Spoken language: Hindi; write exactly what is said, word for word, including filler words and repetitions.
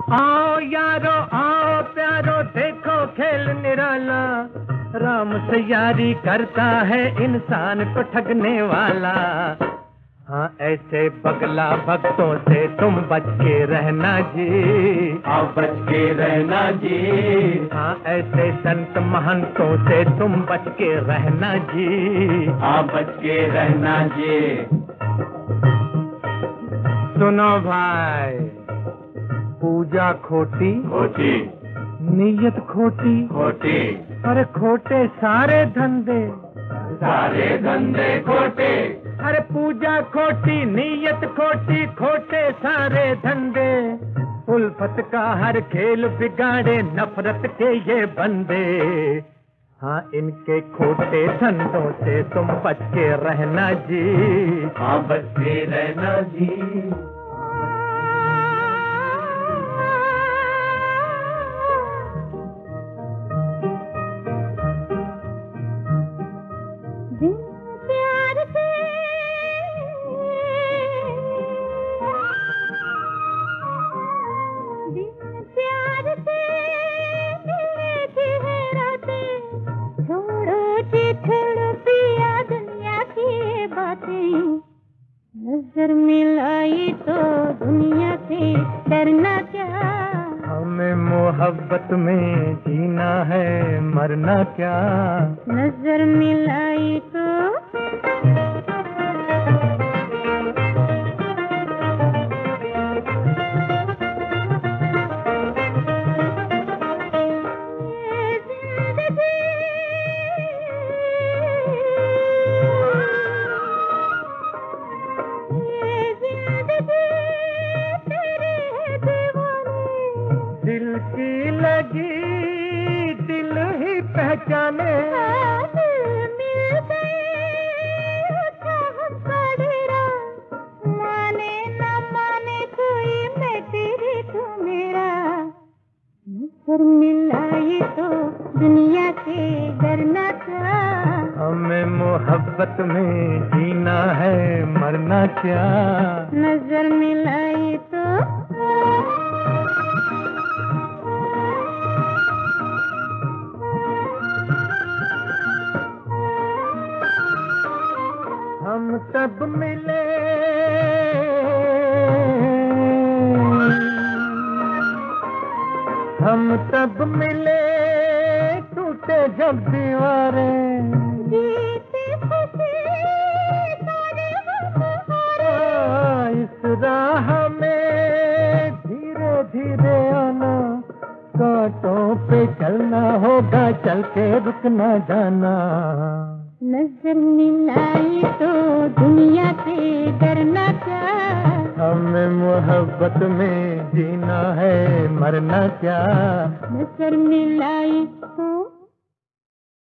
आओ यारो आओ प्यारो देखो खेल निराला, राम से यारी करता है इंसान को ठगने वाला। हाँ ऐसे बगला भक्तों से तुम बच के रहना जी, हाँ बच के रहना जी। हाँ ऐसे संत महंतों से तुम बच के रहना जी, हाँ बच के रहना जी। सुनो भाई, पूजा खोटी खोटी, नीयत खोटी खोटी, अरे खोटे सारे धंधे, सारे धंधे खोटे। अरे पूजा खोटी नीयत खोटी खोटे सारे धंधे, उल्फत का हर खेल बिगाड़े नफरत के ये बंदे। हाँ इनके खोटे धंधों से तुम बच के रहना जी, हाँ बच के रहना जी। नजर मिलाई तो दुनिया से डरना क्या, हमें मोहब्बत में जीना है मरना क्या। नजर मिलाई तो दिल की लगी दिल ही पहचाने, मिल गए पड़ेरा, माने न माने कोई मैं तेरी तू मेरा। नजर मिलाई तो दुनिया से डरना क्या, हमें मोहब्बत में जीना है मरना क्या। नजर मिलाई तो हम तब मिले हम तब मिले टूटे जब दीवारें, जीते खुशी सारे हारे। इस राह में धीरे धीरे आना, कांटों पे चलना होगा चल के रुकना जाना। नजर मिलाई तो दुनिया से डरना क्या, हमें मोहब्बत में जीना है मरना क्या। नजर मिलाई तो